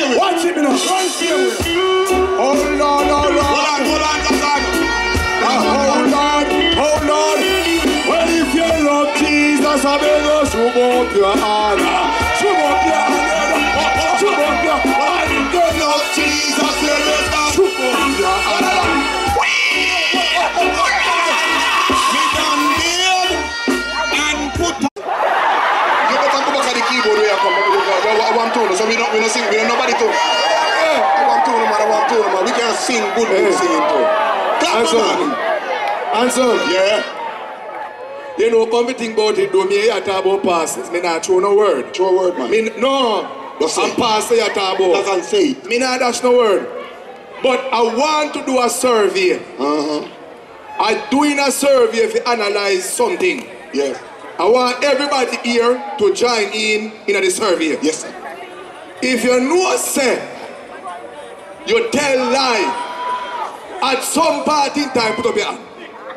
same way. Watch it, me now. Run same way. Oh Lord, oh Lord. Hold on, Zazan. Oh Lord. Well, if you love Jesus, I beg you, shoot up your hand. Shoot up your hand. Shoot up your hand. If you love Jesus, let us start. Shoot up your hand. We done build and put. You better go back at the keyboard where you come. I want to, so we don't sing. We don't nobody to. I want to, man. We can sing good singing too. Clap, man. Answer. Yeah. You know, come to think about it, though, me I talk about pastors. Me not throw no word. Throw a word, man. No. I'm pastor you talk about. Zazan say it. Me not dash no word. But I want to do a survey. I'm doing a survey to analyze something. Yes. I want everybody here to join in the survey. Yes, sir. If you know, say, you tell lie, at some part in time, put up your hand.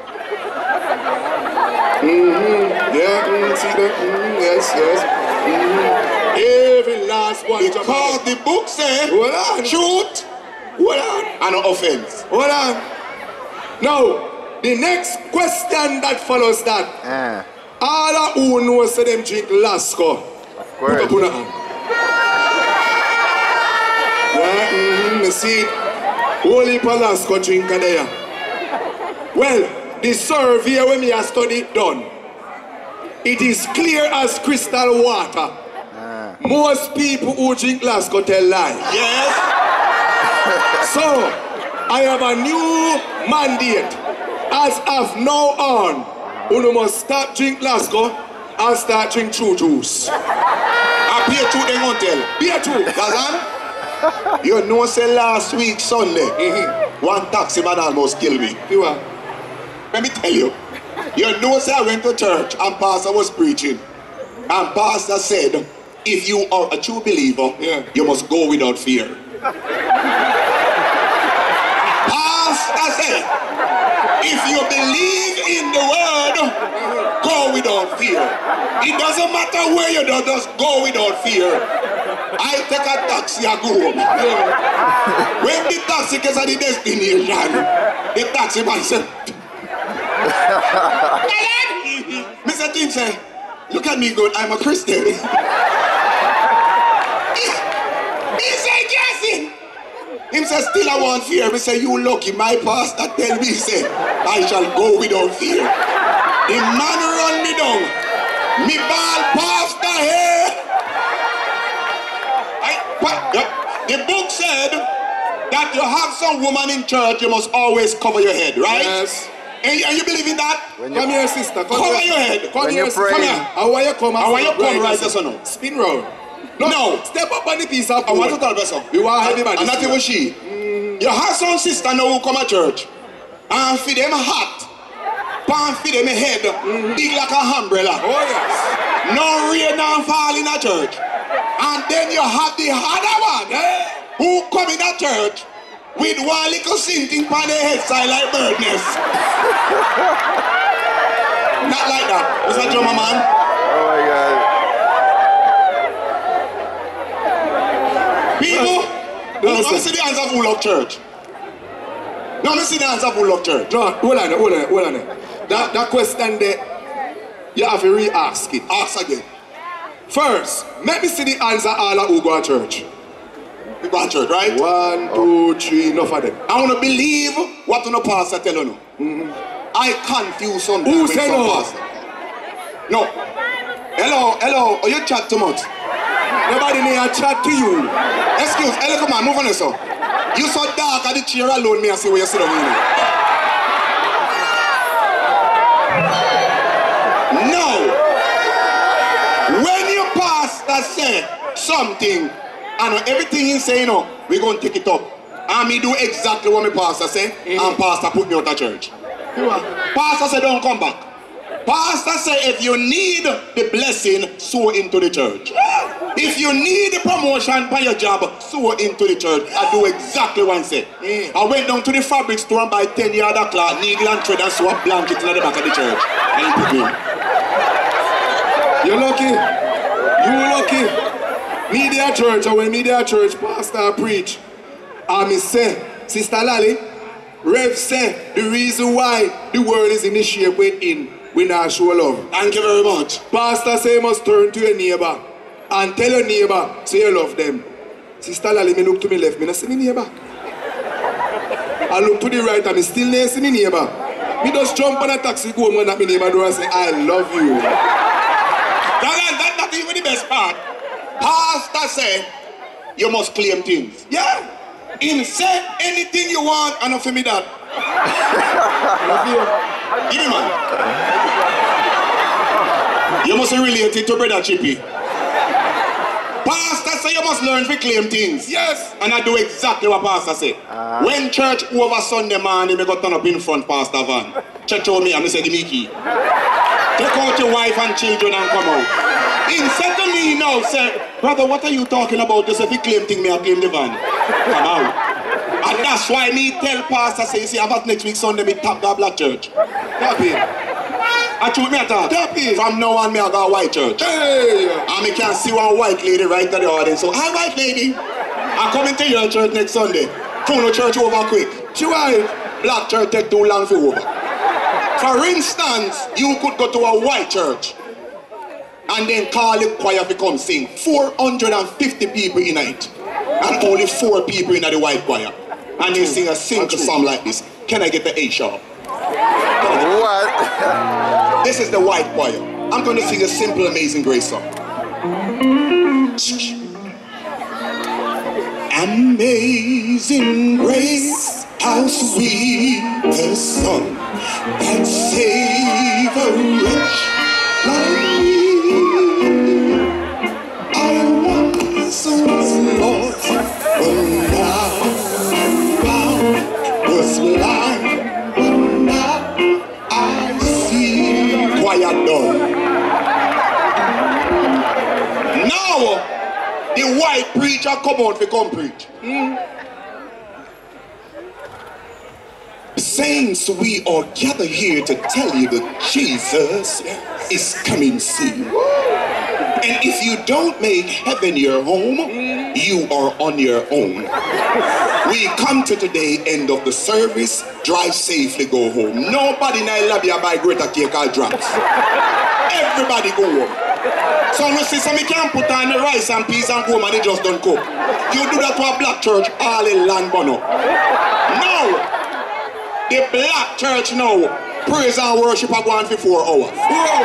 Yeah, see that? Yes. Every last one. Because the book says, truth and offense. Hold on. Now, the next question that follows that. All who know say them drink Lasco. Of course. Put up on hand. Yeah, see it. Holy Lasco drinker there. Well, the survey when me a study done. It is clear as crystal water. Most people who drink Lasco tell lies. Yes. So, I have a new mandate. As of now on, you must stop drink Lasco and start drink true juice. I beer too, they won't tell. Beer too. Zazan, you know say last week Sunday, one taxi man almost killed me. You are. Let me tell you. You know say I went to church and pastor was preaching. And pastor said, if you are a true believer, you must go without fear. Pastor said, if you believe in the word, go without fear. It doesn't matter where you do, just go without fear. I take a taxi and go home. When the taxi gets at the destination, the taxi man said, Mr. Tim said, look at me good, I'm a Christian. He said, yes. Him said, still I want fear. Me say, you lucky, my pastor tell me, say, I shall go without fear. The man run me down. Me ball pastor here. The book said that you have some woman in church, you must always cover your head, right? Yes. And you believe in that? Come here, sister. Cover your head. Come here, sister. Come here. How are you come? How are you come right this or no? Spin round. No. Step up on the piece of I want to tell you. You are everybody. And not even she. You have some sister now who come to church and feed them hot. Pan feed them a head big like a umbrella. Oh yes. No rain and fall in a church. And then you have the other one who come in a church with one little sinking on their head side like bird nest. Not like that. Mr. Drummer man. Oh my God. People, let me see the hands of who love church. Let me see the hands of who love church. No, hold on. That question there, you have to re-ask it. Ask again. First, let me see the answer all who go to church. We go to church, right? 1, 2, 3, enough of them. I want to believe what the pastor tell you. I confuse sometimes. Who say no? Pastor. No. Hello. Oh, you chat too much. Nobody may chat to you. Excuse, come on, move on here, sir. You so dark at the chair alone, me I see where you sit down here. No. When your pastor say something, and everything he say, we're going to take it up. And me do exactly what my pastor say, and pastor put me out of church. Pastor say, don't come back. Pastor say, if you need the blessing, sow into the church. If you need the promotion by your job, sow into the church. I do exactly what I say. I went down to the fabric store and buy 10 yards of cloth, needle and thread, and sew a blanket in the back of the church. And he put me in. You're lucky. You're lucky. Media church, and when media church pastor preach, I say, Sister Lally, Rev say, the reason why the world is in the shape we're in, we not show love. Thank you very much. Pastor say you must turn to your neighbor and tell your neighbor, say you love them. Sister Lally, me look to me left, me not see me neighbor. I look to the right, and me still not see me neighbor. Me just jump on a taxi, go home at my neighbor door and say, I love you. That's not even the best part. Pastor say, you must claim things. Yeah. In say anything you want, and for me that. Give me man. You must relate it to Brother Chippy. Pastor say you must learn to claim things. Yes. And I do exactly what Pastor say. When church over Sunday morning, me go turn up in front Pastor van. Church told me, and I say, give me key. Take out your wife and children and come out. Instead of me now, say, brother, what are you talking about? Just if you claim thing, me I claim the van. Come out. And that's why me tell Pastor, say, see, about next week Sunday, me tap that black church. Happy. I told me at that. From now on, me I got a white church. Hey. And me can see one white lady right at the audience. So, hi, white lady. I'm coming to your church next Sunday. Turn the church over quick. She white. Black church take too long for over. For instance, you could go to a white church and then call the choir to come sing. 450 people in it. And only 4 people in the white choir. And they sing a simple song like this. Can I get the A sharp? What? This is the white choir. I'm going to sing a simple Amazing Grace song. Amazing Grace, how sweet the song that saved a wretch like me. I once was lost, but now found, was blind, but now I see. Choir done. Now, the white preacher come out to come preach. Saints, we are gathered here to tell you that Jesus is coming soon. And if you don't make heaven your home, you are on your own. We come to today, end of the service, drive safely, go home. Nobody in the lobby buy greater cake or drops. Everybody go home. So you see, some can't put on the rice and peas and go home and they just don't cook. You do that to a black church, all in land bono. No! The black church now, praise and worship are going for 4 hours.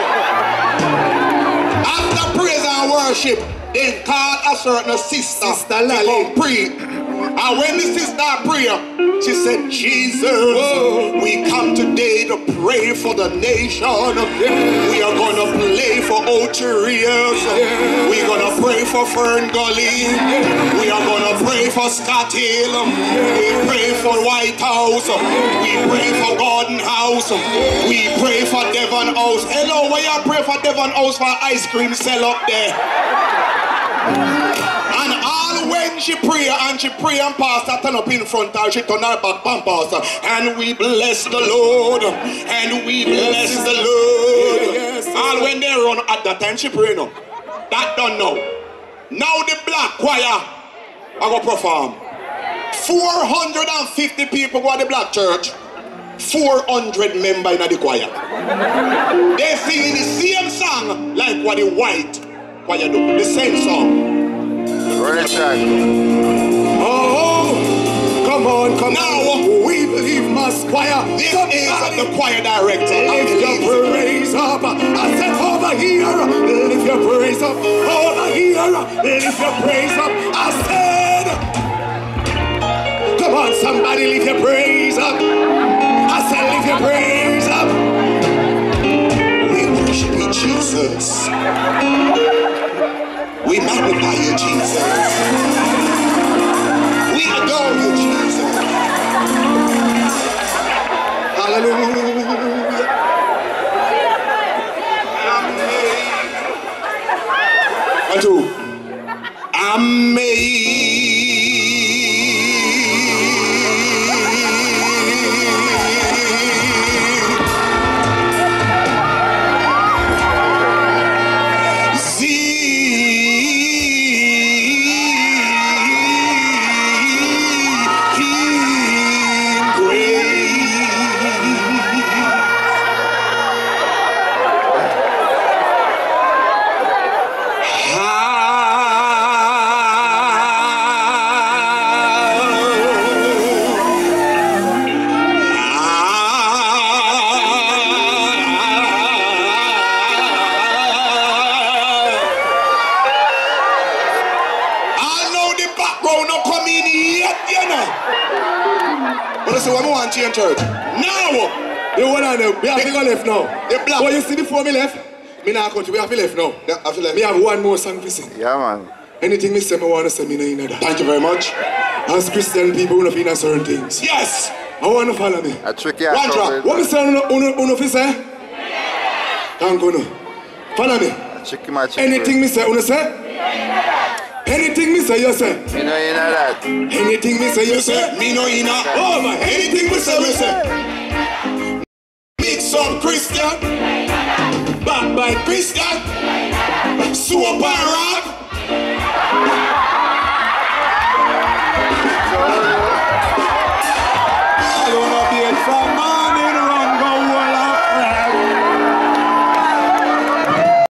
After praise and worship, they call a certain sister to come pray. And when the sister prayed, she said, Jesus, we come today to pray for the nation. We are going to pray for Ocho Rios. We are going to pray for Girlie. We are going to pray for Scott Hill. We pray for White House. We pray for Garden House. We pray for Devon House. Hello, why you pray for Devon House for ice cream sell up there? And all when she pray and pastor turn up in front her, she turn her back and pastor. And we bless the Lord. And we bless the Lord. All when they run at that time she pray no. That done now. Now the black choir I go perform. 450 people go to the black church. 400 members in the choir. They sing the same song like what the white choir do. The same song. Oh, come on. Now, we believe must choir. This is the choir director. Lift your praise up. I said over here. Lift your praise up. Over here. Lift your praise up. I said, come on, somebody lift your praise up. I said, lift your praise up. We worship you, Jesus. We magnify you, Jesus. We adore you, Jesus. Hallelujah. Amen. 1, 2. church. Now! You want to know? We have to go left now. The black. What you see before me left? Me now country. We have to left now. Yeah, have to left. Me have one more song to sing. Yeah, man. Anything me say, me want to say, me no in that. Thank you very much. As Christian people, we don't feel certain things. Yes! I want to follow me. A tricky One drop. What me say, uno fi say? Thank you. Follow me. Tricky match. Anything me say, uno say? Anything me say, you say. You know that. Anything me say, you say. Me no in a. Oh man, Anything we say, we say. Mix up Christian. Back by Christian. Super rock.